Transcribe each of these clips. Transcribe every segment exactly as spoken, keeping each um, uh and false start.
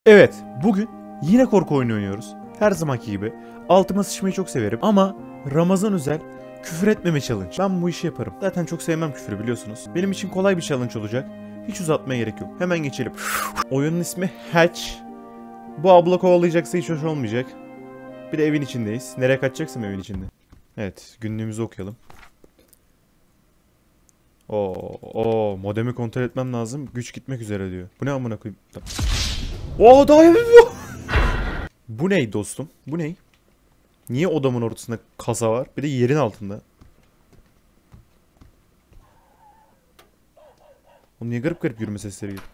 Evet, bugün yine korku oyunu oynuyoruz. Her zamanki gibi. Altıma sıçmayı çok severim ama Ramazan özel küfür etmeme challenge. Ben bu işi yaparım. Zaten çok sevmem küfürü biliyorsunuz. Benim için kolay bir challenge olacak. Hiç uzatmaya gerek yok. Hemen geçelim. Oyunun ismi Hatch. Bu abla kovalayacaksa hiç hoş olmayacak. Bir de evin içindeyiz. Nereye kaçacaksın evin içinde? Evet, günlüğümüzü okuyalım. Oo, oo, modemi kontrol etmem lazım. Güç gitmek üzere diyor. Bu ne amına koyayım? Oo, daha yapıyor. Bu ney dostum? Bu ney? Niye odamın ortasında kasa var? Bir de yerin altında. O niye garip garip yürüme sesleri geliyor?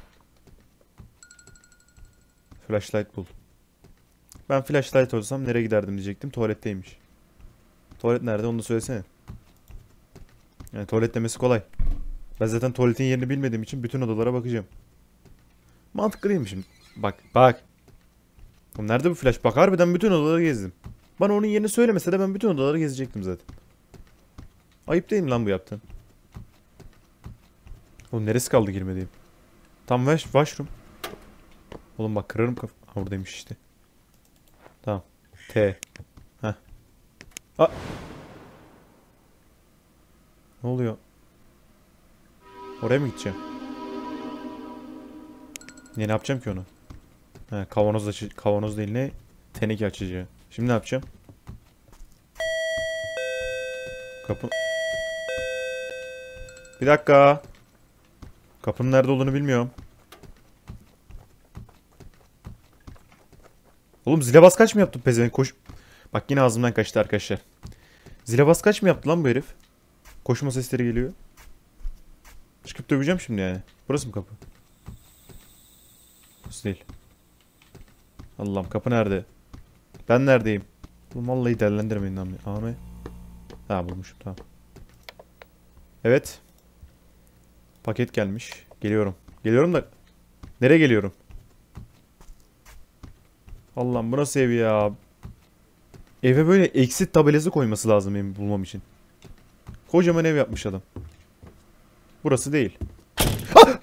Flashlight bul. Ben flashlight olsam nereye giderdim diyecektim. Tuvaletteymiş. Tuvalet nerede onu da söylesene. Yani tuvalet demesi kolay. Ben zaten tuvaletin yerini bilmediğim için bütün odalara bakacağım. Mantıklı değil mi şimdi? Bak bak. Oğlum nerede bu flash? Bak harbiden bütün odaları gezdim. Bana onun yerini söylemese de ben bütün odaları gezecektim zaten. Ayıp değil mi lan bu yaptığın? Oğlum neresi kaldı girmediğim? Tam wash, washroom. Oğlum bak kırarım kaf... Ha buradaymış işte. Tamam. T. Heh. A. Ne oluyor? Oraya mı gideceğim? Niye ne yapacağım ki onu? He kavanoz açı... Kavanoz değil ne? Teneke açıcı. Şimdi ne yapacağım? Kapı... Bir dakika. Kapının nerede olduğunu bilmiyorum. Oğlum zile bas kaç mı yaptın pezevenk koş... Bak yine ağzımdan kaçtı arkadaşlar. Zile bas kaç mı yaptı lan bu herif? Koşma sesleri geliyor. Çıkıp döveceğim şimdi yani. Burası mı kapı? Burası değil. Allah'ım kapı nerede? Ben neredeyim? Oğlum vallahi değerlendirmeyin lan. Ahmet. Ha bulmuşum tamam. Evet. Paket gelmiş. Geliyorum. Geliyorum da. Nereye geliyorum? Allah'ım bu nasıl ev ya? Eve böyle exit tabelası koyması lazım benim bulmam için. Kocaman ev yapmış adam. Burası değil. Ah!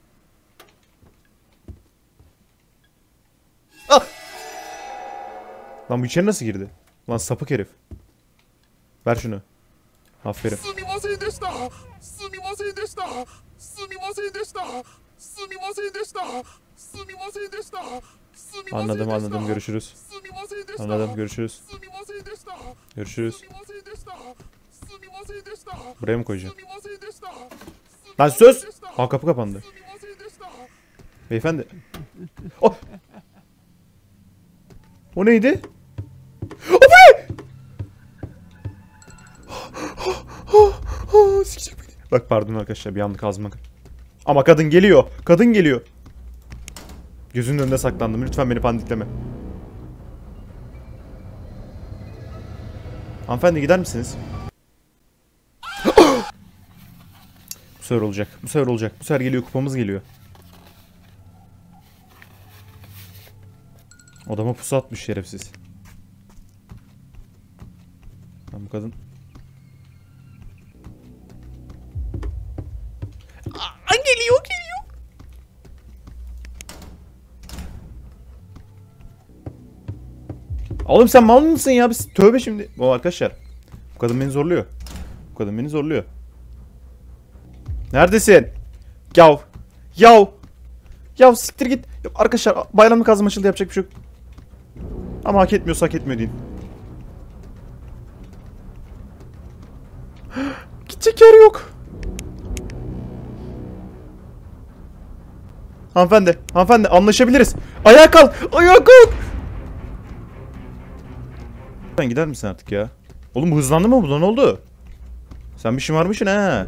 Ah! Lan bu içeri nasıl girdi? Lan sapık herif. Ver şunu. Aferin. Anladım anladım görüşürüz. Anladım görüşürüz. Görüşürüz. Buraya mı koyacağım? Lan söz! Aa kapı kapandı. Beyefendi. Oh! O neydi? O ne? Sikecek beni. Bak pardon arkadaşlar bir anlık ağzıma. Ama kadın geliyor. Kadın geliyor. Gözünün önünde saklandım. Lütfen beni panikleme. Hanımefendi gider misiniz? Bu sefer olacak. Bu sefer olacak. Bu sefer geliyor. Kupamız geliyor. Odama pusu atmış şerefsiz. Lan bu kadın. Aa, geliyor geliyor. Oğlum sen mal mısın ya? Biz tövbe şimdi. O arkadaşlar. Bu kadın beni zorluyor. Bu kadın beni zorluyor. Neredesin? Yav. Yav. Yav siktir git. Yok arkadaşlar bayramlık ağzım açıldı yapacak bir şey yok. Ama hak etmiyorsa hak etmiyor deyin. Gidecek yer yok. Hanımefendi. Hanımefendi anlaşabiliriz. Ayağa kalk. Ayağa kalk. Sen gider misin artık ya? Oğlum bu hızlandı mı bu? Ne oldu? Sen bir şımarmışsın ha.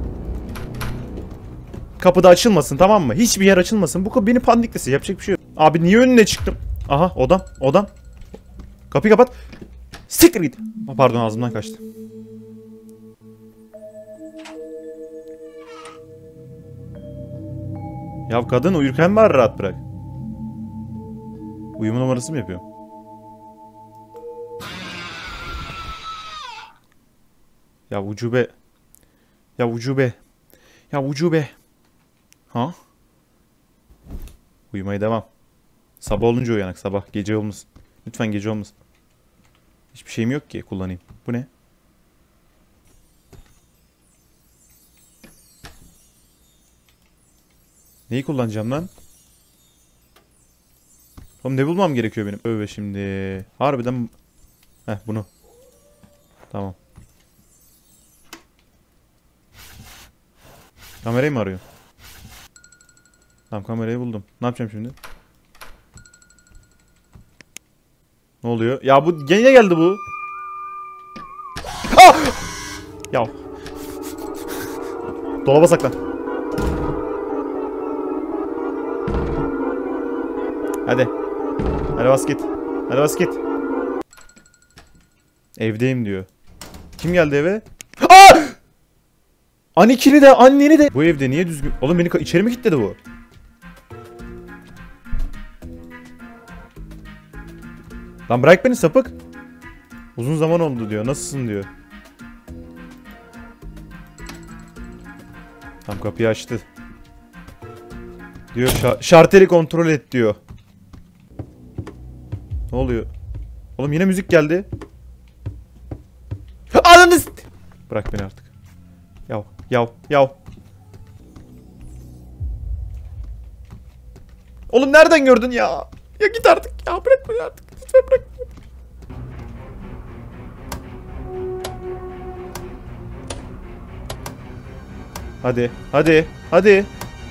Kapıda açılmasın tamam mı? Hiçbir yer açılmasın. Bu kapı beni paniklesin. Yapacak bir şey yok. Abi niye önüne çıktım? Aha odam. Odam. Kapıyı kapat. Siktir git. Pardon ağzımdan kaçtı. Ya kadın uyurken bari rahat bırak. Uyuma numarası mı yapıyor? Ya ucube. Ya ucube. Ya ucube. Ha? Uyumaya devam. Sabah olunca uyanık. Sabah. Gece olmasın. Lütfen gece olmasın. Hiçbir şeyim yok ki kullanayım. Bu ne? Neyi kullanacağım lan? Oğlum ne bulmam gerekiyor benim? Öve şimdi. Harbiden. Heh bunu. Tamam. Kamerayı mı arıyor? Tamam kamerayı buldum. Ne yapacağım şimdi? Ne oluyor? Ya bu gene geldi bu. Ah! Ya. Dolaba saklan. Hadi. Hadi bas git. Hadi bas git. Evdeyim diyor. Kim geldi eve? Aa! Anikini de anneni de. Bu evde niye düzgün? Oğlum beni içeri mi kilitledi bu? Lan bırak beni sapık. Uzun zaman oldu diyor. Nasılsın diyor. Tam kapıyı açtı. Diyor şa şarteli kontrol et diyor. Ne oluyor? Oğlum yine müzik geldi. Ananı. Bırak beni artık. Yav yav yav. Oğlum nereden gördün ya? Ya git artık ya, bırak beni artık. Lütfen bırak. Hadi hadi hadi.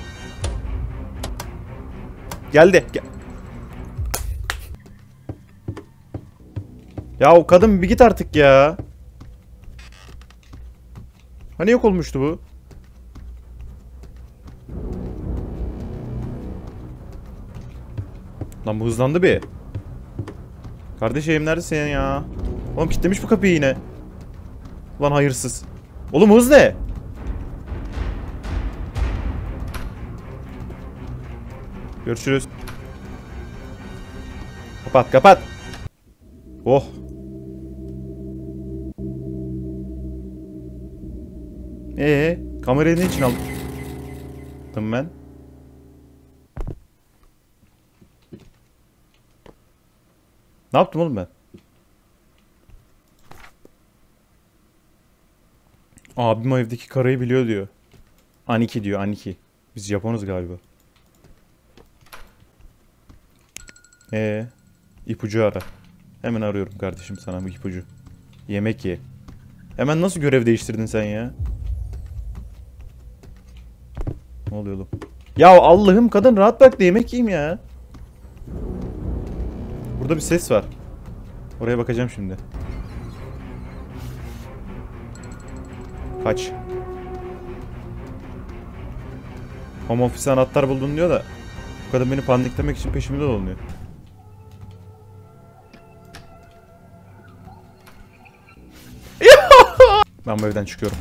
Geldi. Gel. Ya o kadın bir git artık ya. Hani yok olmuştu bu? Lan bu hızlandı bir. Kardeşim neredesin ya? Oğlum kilitlemiş bu kapıyı yine. Lan hayırsız. Oğlum hız ne? Görüşürüz. Kapat kapat. Oh. Ee, kamerayı ne için aldım ben? Ne yaptım oğlum ben? Abim o evdeki karayı biliyor diyor. Aniki diyor, Aniki. Biz Japonuz galiba. Ee, ipucu ara. Hemen arıyorum kardeşim sana bu ipucu. Yemek ye. Hemen nasıl görev değiştirdin sen ya? Ne oluyor oğlum? Ya Allah'ım kadın rahat bırak da yemek yiyeyim ya. Burada bir ses var. Oraya bakacağım şimdi. Kaç. Home office anahtar buldun diyor da bu kadın beni paniklemek için peşimde dolanıyor. Ben bu evden çıkıyorum.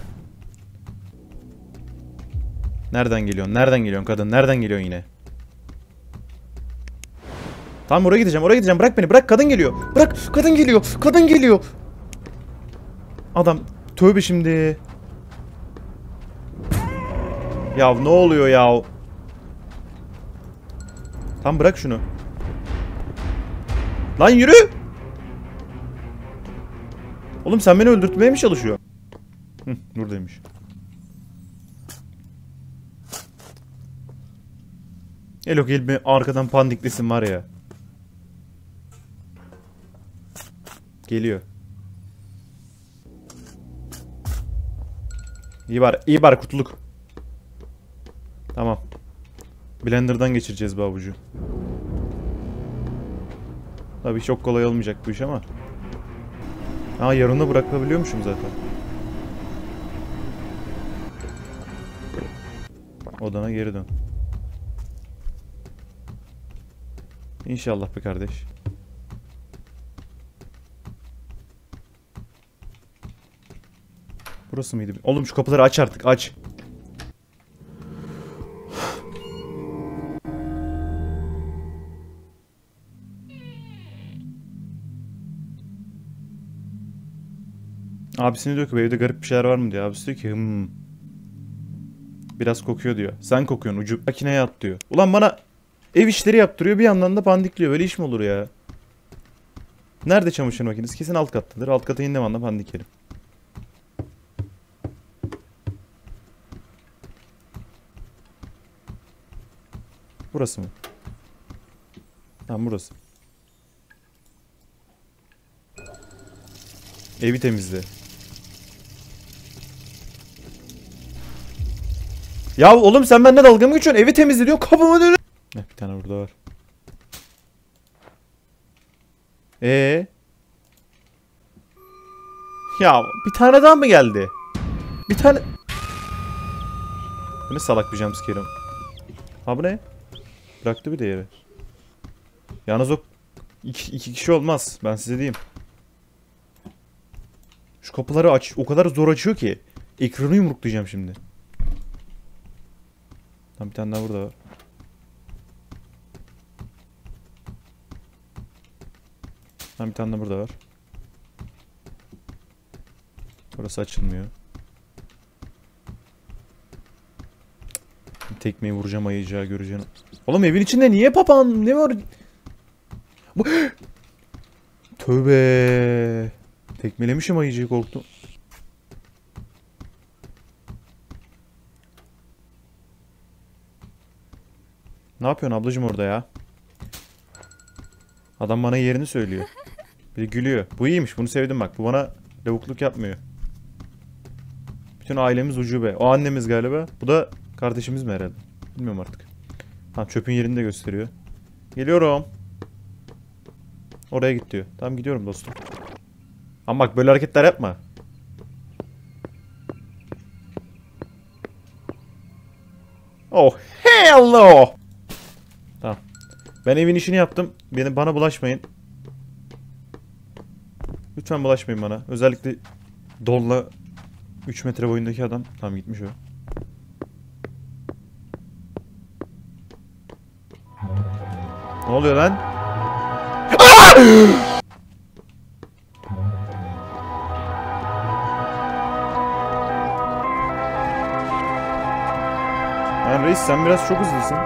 Nereden geliyorsun? Nereden geliyorsun kadın? Nereden geliyorsun yine? Tamam oraya gideceğim. Oraya gideceğim. Bırak beni. Bırak kadın geliyor. Bırak kadın geliyor. Kadın geliyor. Adam tövbe şimdi. Ya ne oluyor ya? Tam bırak şunu. Lan yürü. Oğlum sen beni öldürtmeye mi çalışıyorsun? Hı, buradaymış. Elo gelme arkadan pandiklesin var ya. Geliyor. İyi var, iyi var kutluluk. Tamam. Blender'dan geçireceğiz bu avucu. Tabii çok kolay olmayacak bu iş ama. Aa yarına bırakabiliyormuşum zaten. Odana geri dön. İnşallah be kardeş. Burası mıydı? Oğlum şu kapıları aç artık, aç. Abisine diyor ki bu evde garip bir şeyler var mı diyor. Abisi diyor ki hımm. Biraz kokuyor diyor. Sen kokuyorsun, ucu makineye at diyor. Ulan bana Ev işleri yaptırıyor, bir yandan da pandikliyor. Böyle iş mi olur ya? Nerede çamaşır makinesi? Kesin alt kattadır. Alt kata indiğim anda pandikerim. Burası mı? Tamam, burası. Evi temizle. Ya oğlum sen benimle dalga mı geçiyorsun? Evi temizle diyor, kapımı dönüyor. Heh, bir tane burada var. Ee? Ya bir tane daha mı geldi? Bir tane... Bu ne salak bir jumpscare'ım. Ha bu ne? Bıraktı bir de yere. Yalnız o iki, iki kişi olmaz. Ben size diyeyim. Şu kapıları aç. O kadar zor açıyor ki. Ekranı yumruklayacağım şimdi. Tam bir tane daha burada var. Tam bir tane daha burada var. Burası açılmıyor. Tekmeyi vuracağım, ayıcağı göreceğim. Oğlum evin içinde niye papağan? Ne var? Bu... Tövbe. Tekmelemişim ayıcıyı, korktum. Ne yapıyorsun ablacım orada ya? Adam bana yerini söylüyor. Bir de gülüyor. Bu iyiymiş, bunu sevdim bak. Bu bana lavukluk yapmıyor. Bütün ailemiz ucube. O annemiz galiba. Bu da kardeşimiz mi herhalde? Bilmiyorum artık. Ha, çöpün yerini de gösteriyor. Geliyorum. Oraya git diyor. Tamam, gidiyorum dostum. Ama bak böyle hareketler yapma. Oh hell no. Tamam. Ben evin işini yaptım. Beni, bana bulaşmayın. Lütfen bulaşmayın bana. Özellikle Don'la üç metre boyundaki adam. Tamam, gitmiş o. Ne oluyor lan? Lan reis, sen biraz çok hızlısın.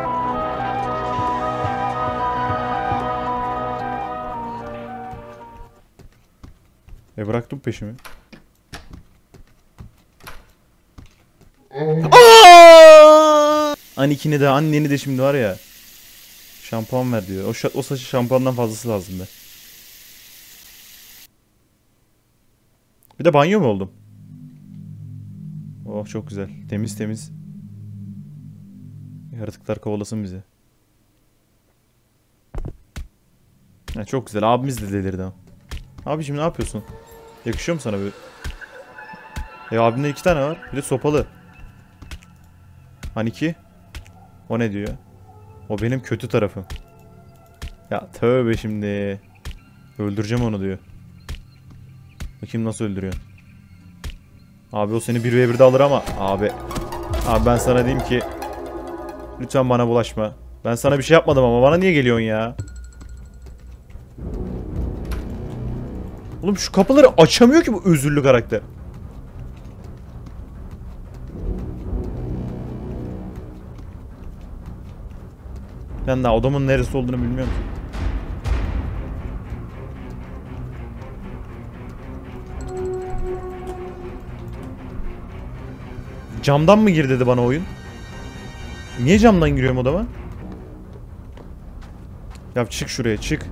E bıraktım peşimi. Anikini de anneni de şimdi var ya. Şampuan ver diyor. O, o saçı şampuandan fazlası lazım be. Bir de banyo mu oldum? Oh çok güzel. Temiz temiz. Yaratıklar kovalasın bizi. Ha, çok güzel. Abimiz de delirdi ama. Abi şimdi ne yapıyorsun? Yakışıyor mu sana böyle? E abimde iki tane var. Bir de sopalı. Hani ki? O ne diyor? O benim kötü tarafım. Ya tövbe şimdi. Öldüreceğim onu diyor. Bakayım nasıl öldürüyor. Abi o seni bir ve birde alır ama. Abi. Abi ben sana diyeyim ki. Lütfen bana bulaşma. Ben sana bir şey yapmadım ama bana niye geliyorsun ya? Oğlum şu kapıları açamıyor ki bu özürlü karakter. Ben daha odamın neresi olduğunu bilmiyorum ki. Camdan mı gir dedi bana oyun? Niye camdan giriyorum odama? Ya çık şuraya, çık.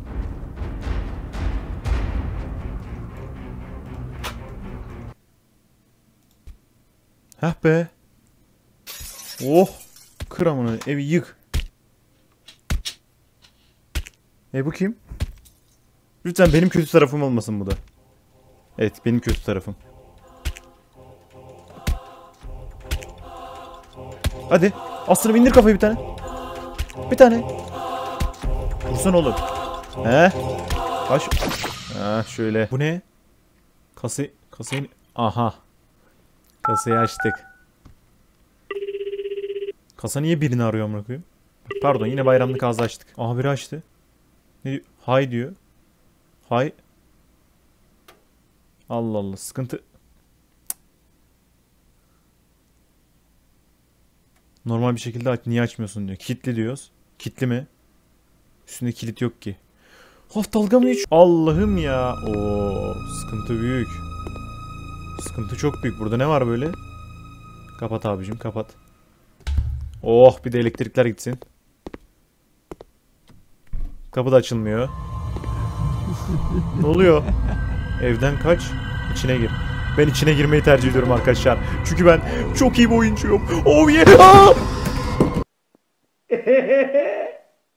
Heh be. Oh. Kır amına, evi yık. E bu kim? Lütfen benim kötü tarafım olmasın bu da. Evet, benim kötü tarafım. Hadi. Aslanım indir kafayı bir tane. Bir tane. Vursana oğlum. He? Kaç. Ha şöyle. Bu ne? Kası kasayı. Aha. Kasayı açtık. Kasa niye birini arıyor amına koyayım? Pardon, yine bayramlık ağzı açtık. Aha biri açtı. Ne diyor? Hay diyor. Hay. Allah Allah, sıkıntı. Normal bir şekilde aç. Niye açmıyorsun diyor. Kilitli diyoruz. Kilitli mi? Üstünde kilit yok ki. Of dalga mı hiç? Allah'ım ya. Oo, sıkıntı büyük. Sıkıntı çok büyük. Burada ne var böyle? Kapat abicim, kapat. Oh, bir de elektrikler gitsin. Kapı da açılmıyor. Ne oluyor? Evden kaç, içine gir. Ben içine girmeyi tercih ediyorum arkadaşlar. Çünkü ben çok iyi bir oyuncuyum. Oh yeah! Aa!